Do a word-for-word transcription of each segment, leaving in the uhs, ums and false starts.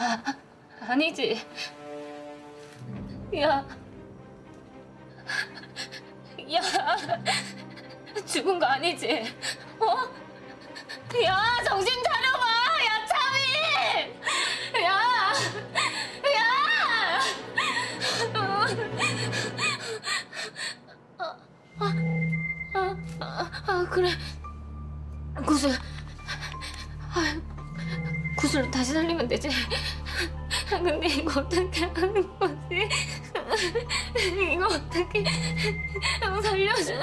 아, 아니지. 야. 야. 죽은 거 아니지? 어? 야, 정신 차려봐! 야, 차민! 야! 야! 아, 아, 아, 아, 그래. 구슬. 아, 구슬로 다시 살리면 되지. 근데 이거 어떻게 하는 거지? 이거 어떻게 살려줘?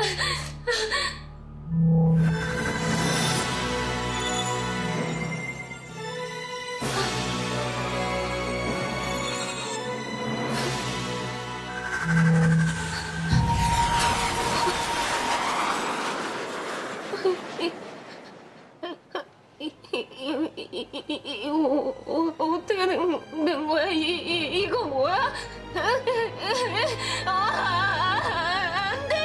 이거 어떻게 된 거야? 이, 이, 이거 뭐야? 아, 안 돼!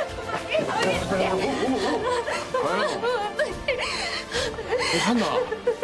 괜찮나?